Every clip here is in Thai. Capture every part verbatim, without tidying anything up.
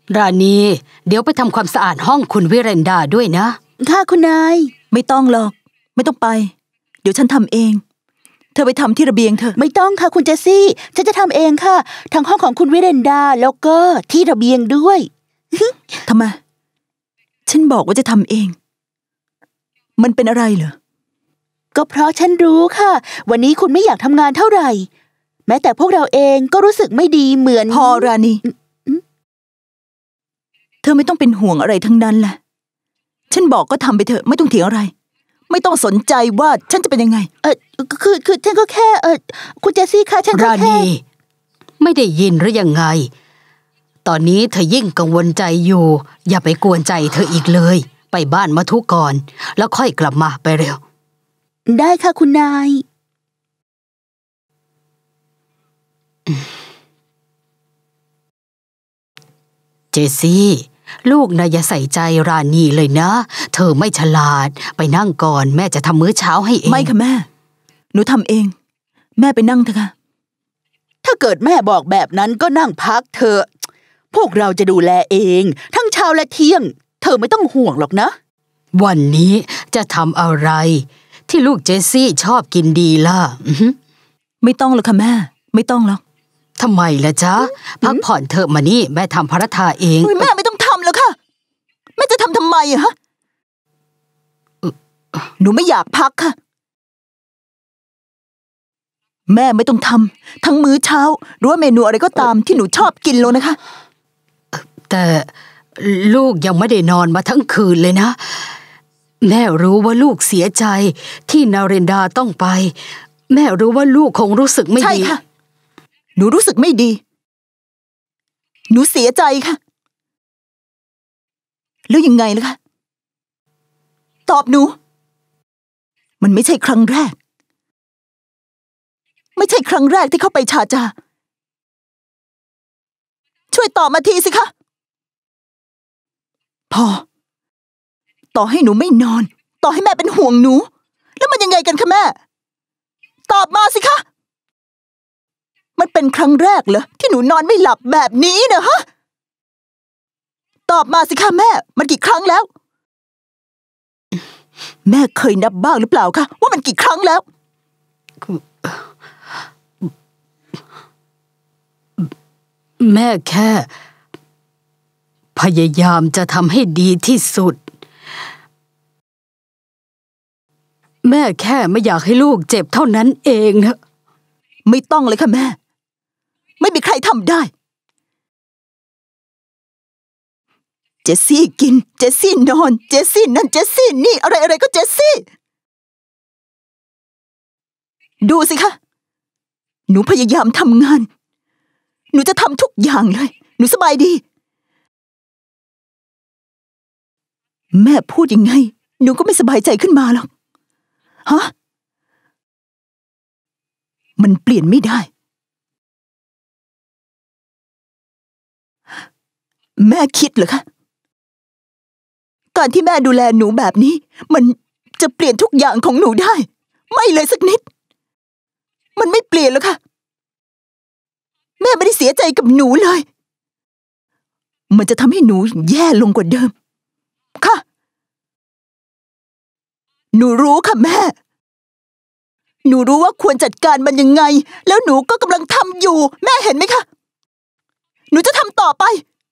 ราณีเดี๋ยวไปทำความสะอาดห้องคุณวิเรนดาด้วยนะค่ะคุณนายไม่ต้องหรอกไม่ต้องไปเดี๋ยวฉันทำเองเธอไปทำที่ระเบียงเถอะไม่ต้องค่ะคุณเจสซี่ฉันจะทำเองค่ะทั้งห้องของคุณวิเรนดาแล้วก็ที่ระเบียงด้วยทำไมฉันบอกว่าจะทำเองมันเป็นอะไรเหรอก็เพราะฉันรู้ค่ะวันนี้คุณไม่อยากทำงานเท่าไหร่แม้แต่พวกเราเองก็รู้สึกไม่ดีเหมือนพอราณีเธอไม่ต้องเป็นห่วงอะไรทั้งนั้นแหละฉันบอกก็ทำไปเถอะไม่ต้องเถียงอะไรไม่ต้องสนใจว่าฉันจะเป็นยังไงเออคือคือฉันก็แค่เออคุณเจสซี่ค่ะฉันก็แค่ราณีไม่ได้ยินหรือยังไงตอนนี้เธอยิ่งกังวลใจอยู่อย่าไปกวนใจเธออีกเลยไปบ้านมาทุกก่อนแล้วค่อยกลับมาไปเร็วได้ค่ะคุณนายเจสซี่ลูกนะอย่าใส่ใจราณีเลยนะเธอไม่ฉลาดไปนั่งก่อนแม่จะทำมื้อเช้าให้เองไม่ค่ะแม่หนูทำเองแม่ไปนั่งเถอะค่ะถ้าเกิดแม่บอกแบบนั้นก็นั่งพักเถอะพวกเราจะดูแลเองทั้งเช้าและเที่ยงเธอไม่ต้องห่วงหรอกนะวันนี้จะทำอะไรที่ลูกเจสซี่ชอบกินดีล่ะไม่ต้องหรอกค่ะแม่ไม่ต้องหรอกทำไมล่ะจ๊ะพักผ่อนเถอะมานี่แม่ทำพาราทาเองแม่ไม่ต้องทำแล้วค่ะแม่จะทำทำไมอะฮะหนูไม่อยากพักค่ะแม่ไม่ต้องทำทั้งมื้อเช้าหรือว่าเมนูอะไรก็ตามที่หนูชอบกินเลยนะคะแต่ลูกยังไม่ได้นอนมาทั้งคืนเลยนะแม่รู้ว่าลูกเสียใจที่นาเรนดาต้องไปแม่รู้ว่าลูกคงรู้สึกไม่ดีใช่ค่ะหนูรู้สึกไม่ดีหนูเสียใจค่ะแล้วยังไงล่ะคะตอบหนูมันไม่ใช่ครั้งแรกไม่ใช่ครั้งแรกที่เข้าไปชาจาช่วยตอบมาทีสิคะพอต่อให้หนูไม่นอนต่อให้แม่เป็นห่วงหนูแล้วมันยังไงกันคะแม่ตอบมาสิคะมันเป็นครั้งแรกเหรอที่หนูนอนไม่หลับแบบนี้เนอะฮะตอบมาสิคะแม่มันกี่ครั้งแล้วแม่เคยนับบ้างหรือเปล่าคะว่ามันกี่ครั้งแล้วแม่แค่พยายามจะทำให้ดีที่สุดแม่แค่ไม่อยากให้ลูกเจ็บเท่านั้นเองนะไม่ต้องเลยค่ะแม่ไม่มีใครทำได้เจสซี่กินเจสซี่นอนเจสซี่นั่นเจสซี่นี่อะไรอะไรก็เจสซี่ดูสิคะหนูพยายามทำงานหนูจะทำทุกอย่างเลยหนูสบายดีแม่พูดยังไงหนูก็ไม่สบายใจขึ้นมาหรอกฮะมันเปลี่ยนไม่ได้แม่คิดเหรอคะการที่แม่ดูแลหนูแบบนี้มันจะเปลี่ยนทุกอย่างของหนูได้ไม่เลยสักนิดมันไม่เปลี่ยนหรอกค่ะแม่ไม่ได้เสียใจกับหนูเลยมันจะทำให้หนูแย่ลงกว่าเดิมค่ะหนูรู้ค่ะแม่หนูรู้ว่าควรจัดการมันยังไงแล้วหนูก็กำลังทำอยู่แม่เห็นไหมคะหนูจะทำต่อไป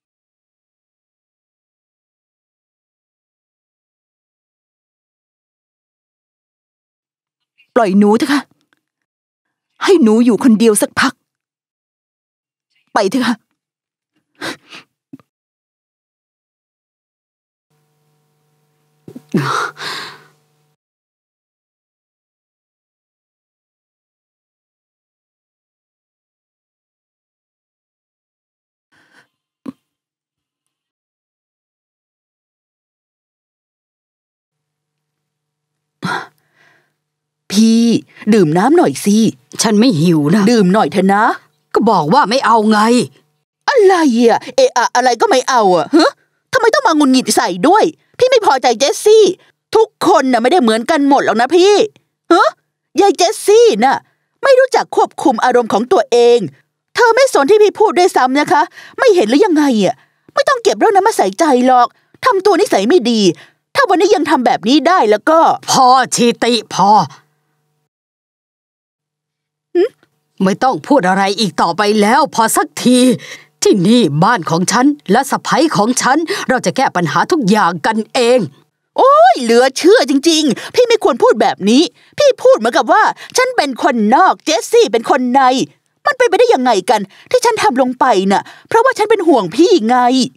ปล่อยหนูเถอะค่ะให้หนูอยู่คนเดียวสักพักไปเถอะค่ะพี่ดื่มน้ำหน่อยสิฉันไม่หิวนะดื่มหน่อยเถอะนะก็บอกว่าไม่เอาไงอะไรอ่ะเอะอะอะไรก็ไม่เอาอ่ะฮะทำไมต้องมาหงุดหงิดใส่ด้วยพี่ไม่พอใจเจสซี่ทุกคนน่ะไม่ได้เหมือนกันหมดหรอกนะพี่ฮะยายเจสซี่น่ะไม่รู้จักควบคุมอารมณ์ของตัวเองเธอไม่สนที่พี่พูดด้วยซ้ำนะคะไม่เห็นหรือยังไงอ่ะไม่ต้องเก็บเรื่องนั้นมาใส่ใจหรอกทำตัวนิสัยไม่ดีถ้าวันนี้ยังทำแบบนี้ได้แล้วก็พอชีติพอไม่ต้องพูดอะไรอีกต่อไปแล้วพอสักทีที่นี่บ้านของฉันและสะใภ้ของฉันเราจะแก้ปัญหาทุกอย่างกันเองโอ้ยเหลือเชื่อจริงๆพี่ไม่ควรพูดแบบนี้พี่พูดเหมือนกับว่าฉันเป็นคนนอกเจสซี่เป็นคนในมันเป็นไปได้ยังไงกันที่ฉันทำลงไปน่ะเพราะว่าฉันเป็นห่วงพี่ไง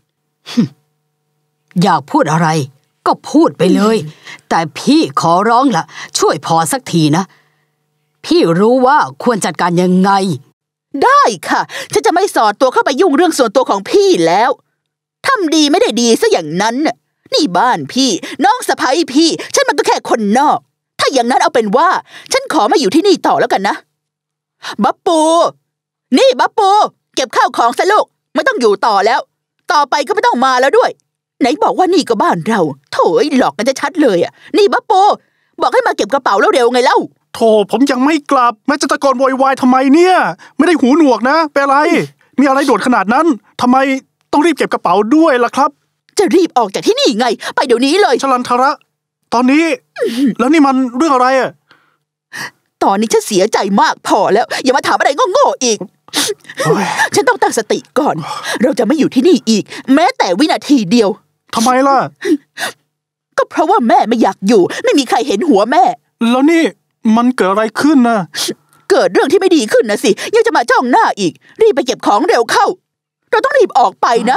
อยากพูดอะไรก็พูดไปเลยแต่พี่ขอร้องล่ะช่วยพอสักทีนะพี่รู้ว่าควรจัดการยังไงได้ค่ะฉันจะไม่สอดตัวเข้าไปยุ่งเรื่องส่วนตัวของพี่แล้วทำดีไม่ได้ดีซะอย่างนั้นน่ะนี่บ้านพี่น้องสะใภ้พี่ฉันมันก็แค่คนนอกถ้าอย่างนั้นเอาเป็นว่าฉันขอมาอยู่ที่นี่ต่อแล้วกันนะบัปปูนี่บัปปูเก็บข้าวของซะลูกไม่ต้องอยู่ต่อแล้วต่อไปก็ไม่ต้องมาแล้วด้วยไหนบอกว่านี่ก็บ้านเราโถ่หลอกกันจะชัดเลยอ่ะนี่บัปปูบอกให้มาเก็บกระเป๋าเร็วๆไงเล่าโธ่ผมยังไม่กลับแม่จะตะโกนโวยวายทำไมเนี่ยไม่ได้หูหนวกนะเป็นอะไรมีอะไรโดดขนาดนั้นทำไมต้องรีบเก็บกระเป๋าด้วยล่ะครับจะรีบออกจากที่นี่ไงไปเดี๋ยวนี้เลยชลันทระตอนนี้แล้วนี่มันเรื่องอะไรอ่ะตอนนี้ฉันเสียใจมากพอแล้วอย่ามาถามอะไรโง่ๆอีกฉันต้องตั้งสติก่อนเราจะไม่อยู่ที่นี่อีกแม้แต่วินาทีเดียวทำไมล่ะก็เพราะว่าแม่ไม่อยากอยู่ไม่มีใครเห็นหัวแม่แล้วนี่มันเกิดอะไรขึ้นนะเกิดเรื่องที่ไม่ดีขึ้นนะสิยังจะมาจ้องหน้าอีกรีบไปเก็บของเร็วเข้าเราต้องรีบออกไปนะ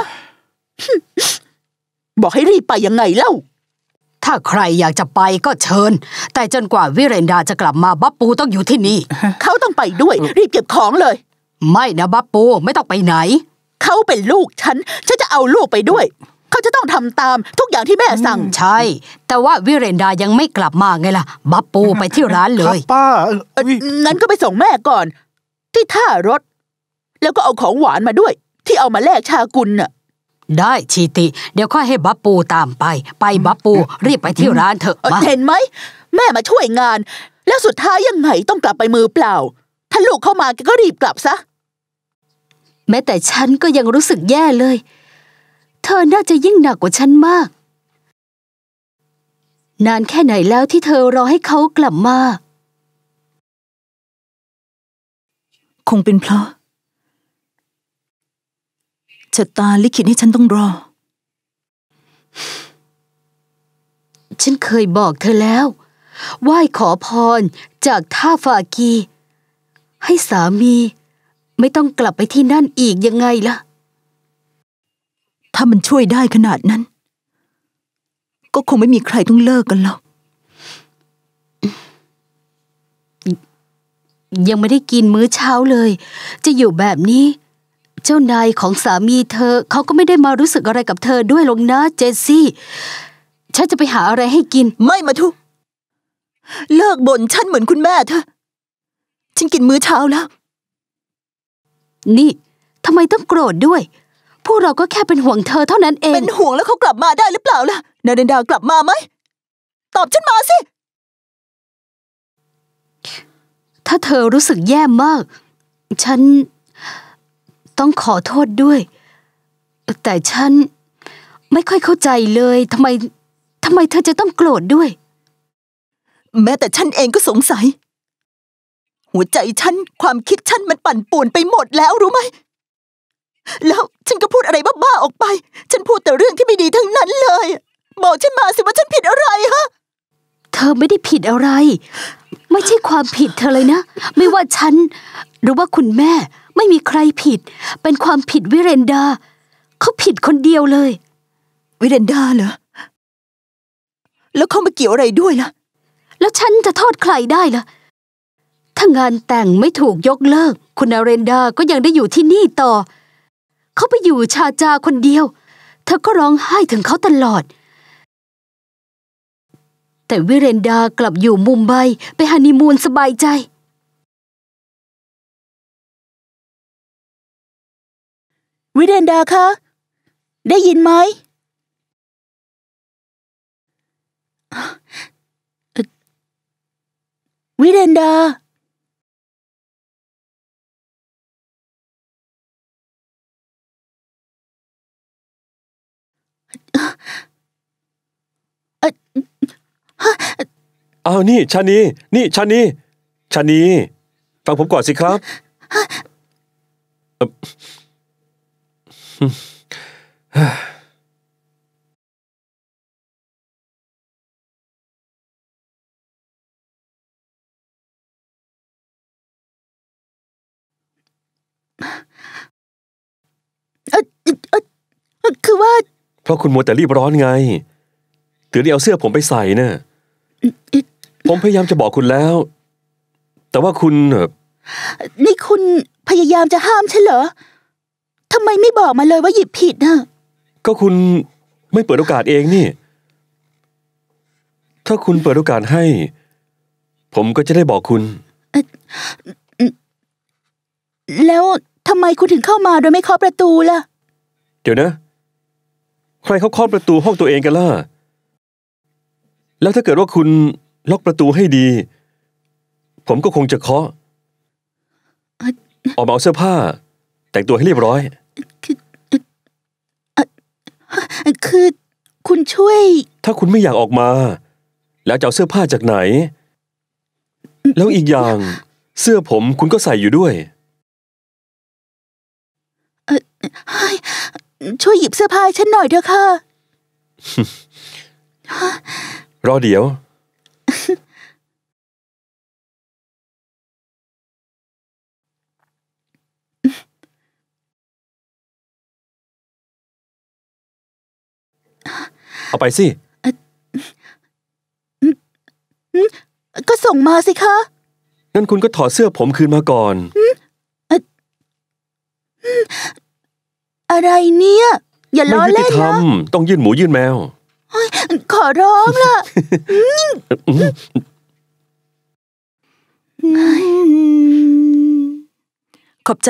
บอกให้รีบไปยังไงเล่าถ้าใครอยากจะไปก็เชิญแต่จนกว่าวิเรนดาจะกลับมาบัปปูต้องอยู่ที่นี่เขาต้องไปด้วยรีบเก็บของเลยไม่นะบัปปูไม่ต้องไปไหนเขาเป็นลูกฉันฉันจะเอาลูกไปด้วยเขาจะต้องทำตามทุกอย่างที่แม่สั่งใช่แต่ว่าวิเรนดายังไม่กลับมาไงล่ะบัปปูไปที่ร้านเลยป้างั้นก็ไปส่งแม่ก่อนที่ท่ารถแล้วก็เอาของหวานมาด้วยที่เอามาแลกชากุลน่ะได้ชีติเดี๋ยวค่อยให้บัปปูตามไปไปบัปปูรีบไปที่ร้านเถอะเห็นไหมแม่มาช่วยงานแล้วสุดท้ายยังไงต้องกลับไปมือเปล่าถ้าลูกเข้ามาแกก็รีบกลับซะแม้แต่ฉันก็ยังรู้สึกแย่เลยเธอน่าจะยิ่งหนักกว่าฉันมากนานแค่ไหนแล้วที่เธอรอให้เขากลับมาคงเป็นเพราะชะตาลิขิตให้ฉันต้องรอฉันเคยบอกเธอแล้วไหว้ขอพรจากท่าฟากีให้สามีไม่ต้องกลับไปที่นั่นอีกยังไงล่ะถ้ามันช่วยได้ขนาดนั้นก็คงไม่มีใครต้องเลิกกันหรอกยังไม่ได้กินมื้อเช้าเลยจะอยู่แบบนี้เจ้านายของสามีเธอเขาก็ไม่ได้มารู้สึกอะไรกับเธอด้วยหรอกนะเจสซี่ฉันจะไปหาอะไรให้กินไม่มาทุเลิกบ่นฉันเหมือนคุณแม่เธอฉันกินมื้อเช้าแล้วนี่ทำไมต้องโกรธด้วยพวกเราก็แค่เป็นห่วงเธอเท่านั้นเองเป็นห่วงแล้วเขากลับมาได้หรือเปล่าล่ะนาเดนดากลับมาไหมตอบฉันมาสิถ้าเธอรู้สึกแย่มากฉันต้องขอโทษด้วยแต่ฉันไม่ค่อยเข้าใจเลยทำไมทำไมเธอจะต้องโกรธด้วยแม้แต่ฉันเองก็สงสัยหัวใจฉันความคิดฉันมันปั่นป่วนไปหมดแล้วรู้ไหมแล้วฉันก็พูดอะไรบ้าๆออกไปฉันพูดแต่เรื่องที่ไม่ดีทั้งนั้นเลยบอกฉันมาสิว่าฉันผิดอะไรฮะเธอไม่ได้ผิดอะไรไม่ใช่ความผิดเธอเลยนะไม่ว่าฉันหรือว่าคุณแม่ไม่มีใครผิดเป็นความผิดวิเรนดาเขาผิดคนเดียวเลยวิเรนดาเหรอแล้วเขามาเกี่ยวอะไรด้วยล่ะแล้วฉันจะโทษใครได้ล่ะถ้างานแต่งไม่ถูกยกเลิกคุณนาเรนดาก็ยังได้อยู่ที่นี่ต่อเขาไปอยู่ชาจาคนเดียวเธอก็ร้องไห้ถึงเขาตลอดแต่วิเรนดากลับอยู่มุมไบไปฮันนีมูนสบายใจวิเรนดาคะได้ยินไหมวิเรนดาอ้าวนี่ชานีนี่ชานีชานีฟังผมก่อนสิครับเอ่อเออเออเอ่อคือว่าเพราะคุณมัวแต่รีบร้อนไงถึงได้เอาเสื้อผมไปใส่น่ะผมพยายามจะบอกคุณแล้ว แต่ว่าคุณเอ่อนี่คุณพยายามจะห้ามฉันเหรอทำไมไม่บอกมาเลยว่าหยิบผิดน่ะก็คุณไม่เปิดโอกาสเองนี่ ถ้าคุณเปิดโอกาสให้ ผมก็จะได้บอกคุณแล้วทำไมคุณถึงเข้ามาโดยไม่เคาะประตูล่ะเดี๋ยวนะ ใครเขาเคาะประตูห้องตัวเองกันล่ะ แล้วถ้าเกิดว่าคุณล็อกประตูให้ดี ผมก็คงจะเคาะ ออกมาเอาเสื้อผ้า แต่งตัวให้เรียบร้อยคือคุณช่วยถ้าคุณไม่อยากออกมา แล้วจะเอาเสื้อผ้าจากไหน แล้วอีกอย่างเสื้อผมคุณก็ใส่อยู่ด้วยช่วยหยิบเสื้อผ้าให้ฉันหน่อยเถอะค่ะรอเดี๋ยว เอาไปสิก็ส่งมาสิคะงั้นคุณก็ถอดเสื้อผมคืนมาก่อนอะไรเนี่ย อย่าไม่ล้อยุติเล่นธรรนะม ต้องยื่นหมูยื่นแมวขอร้องล่ะขอบใจ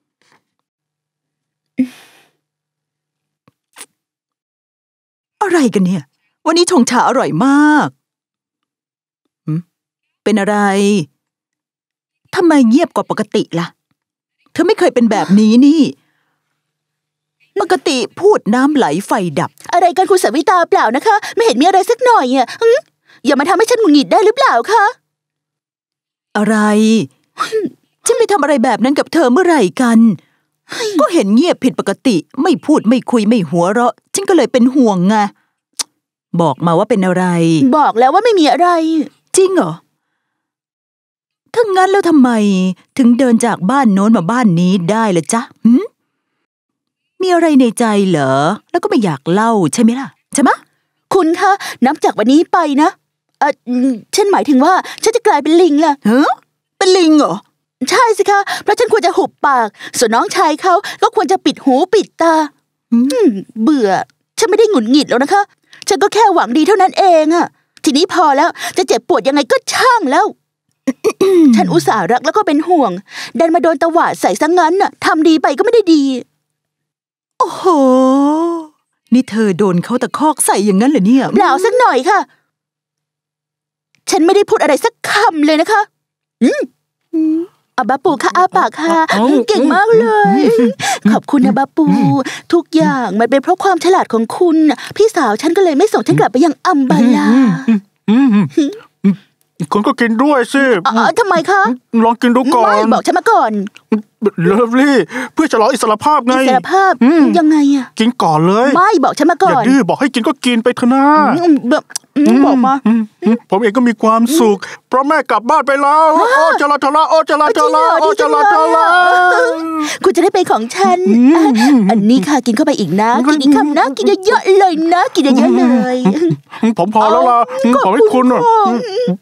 อะไรกันเนี่ย วันนี้ชงชาอร่อยมากหืมเป็นอะไรทำไมเงียบกว่าปกติล่ะ เธอไม่เคยเป็นแบบนี้นี่ ปกติพูดน้ำไหลไฟดับอะไรกันคุณสวิตาเปล่านะคะ ไม่เห็นมีอะไรสักหน่อยอ่ะหึอย่ามาทำให้ฉันหงุดหงิดได้หรือเปล่าคะอะไร ฉันไปทำอะไรแบบนั้นกับเธอเมื่อไหร่กัน ก็เห็นเงียบผิดปกติ ไม่พูดไม่คุยไม่หัวเราะ ฉันก็เลยเป็นห่วงไง บอกมาว่าเป็นอะไรบอกแล้วว่าไม่มีอะไรจริงเหรอ ถ้างั้นแล้วทำไม ถึงเดินจากบ้านโน้นมาบ้านนี้ได้ล่ะจ๊ะหืมมีอะไรในใจเหรอ แล้วก็ไม่อยากเล่าใช่ไหมล่ะ ใช่ไหมะคุณคะนับจากวันนี้ไปนะเออฉันหมายถึงว่าฉันจะกลายเป็นลิงล่ะเฮ้เป็นลิงเหรอใช่สิคะเพราะฉันควรจะหุบปาก ส่วนน้องชายเขาก็ควรจะปิดหูปิดตาอืมอืมเบื่อ ฉันไม่ได้หงุดหงิดแล้วนะคะ ฉันก็แค่หวังดีเท่านั้นเองอะทีนี้พอแล้วจะเจ็บปวดยังไงก็ช่างแล้ว ฉันอุตส่าห์รักแล้วก็เป็นห่วง ดันมาโดนตวาดใส่ซะงั้นน่ะทำดีไปก็ไม่ได้ดีโอ้โห นี่เธอโดนเขาตะคอกใส่อย่างนั้นเหรอเนี่ยเปล่าสักหน่อยค่ะ ฉันไม่ได้พูดอะไรสักคำเลยนะคะ อืมอาบาปูค่ะอาปากค่ะเก่งมากเลย ขอบคุณนะบาปู ทุกอย่างมันเป็นเพราะความฉลาดของคุณ พี่สาวฉันก็เลยไม่ส่งฉันกลับไปยังอัมบาลาอืมคุณก็กินด้วยสิอ๋อทำไมคะลองกินดูก่อนไม่บอกฉันมาก่อนเลิฟลี่เพื่อฉลองอิสรภาพไงอิสรภาพอืมยังไงอะกินก่อนเลยไม่บอกฉันมาก่อย่าอนดื้อบอกให้กินก็กินไปเถอะนะอืมแบบอืมบอกมาอืมอืมผมเองก็มีความสุข เพราะแม่กลับบ้านไปแล้ว โอ้จลาทลาโอ้จลาทลาโอ้จลาทลาคุณจะได้เป็นของฉันอ่ะอันนี้ค่ะกินเข้าไปอีกนะ กินอีกคำนะ กินเยอะๆเลยนะ กินเยอะๆเลยผมพอแล้วล่ะขอบขอให้คุณอ่ะค่ะ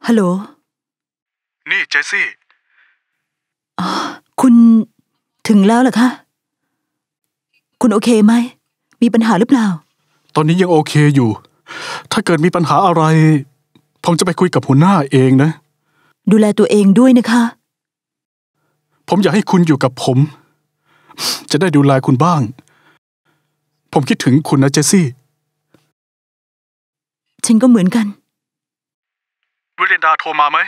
ฮัลโหลนี่เจสซี่อ๋อคุณถึงแล้วเหรอคะคุณโอเคไหมมีปัญหาหรือเปล่าตอนนี้ยังโอเคอยู่ ถ้าเกิดมีปัญหาอะไรผมจะไปคุยกับหัวหน้าเองนะดูแลตัวเองด้วยนะคะผมอยากให้คุณอยู่กับผมจะได้ดูแลคุณบ้างผมคิดถึงคุณนะเจสซี่ฉันก็เหมือนกันวิเลนดาโทรมาไหม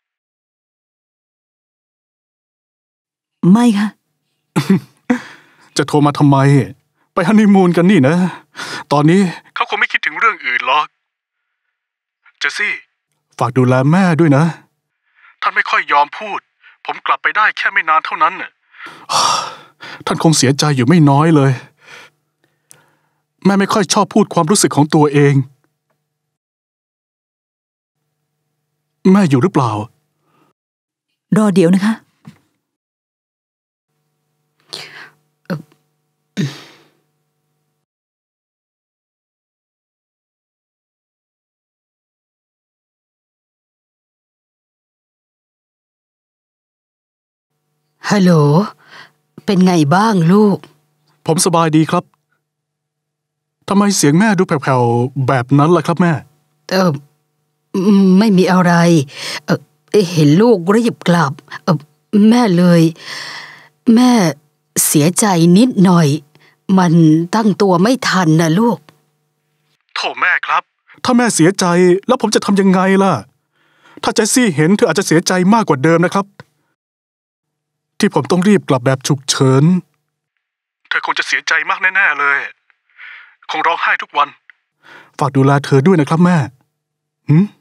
ไม่ค่ะจะโทรมาทำไมไปฮันนีมูนกันนี่นะตอนนี้เขาคงไม่คิดถึงเรื่องอื่นหรอกเจสซี่ฝากดูแลแม่ด้วยนะท่านไม่ค่อยยอมพูดผมกลับไปได้แค่ไม่นานเท่านั้นท่านคงเสียใจอยู่ไม่น้อยเลยแม่ไม่ค่อยชอบพูดความรู้สึกของตัวเองแม่อยู่หรือเปล่ารอเดี๋ยวนะคะฮัลโหลเป็นไงบ้างลูกผมสบายดีครับทำไมเสียงแม่ดูแผ่วๆแบบนั้นล่ะครับแม่เออไม่มีอะไรเออเห็นลูกรีบกลับเออแม่เลยแม่เสียใจนิดหน่อยมันตั้งตัวไม่ทันนะลูกโถแม่ครับถ้าแม่เสียใจแล้วผมจะทำยังไงล่ะถ้าเจสซี่เห็นเธออาจจะเสียใจมากกว่าเดิมนะครับที่ผมต้องรีบกลับแบบฉุกเฉินเธอคงจะเสียใจมากแน่ๆเลยคงร้องไห้ทุกวันฝากดูแลเธอด้วยนะครับแม่หืม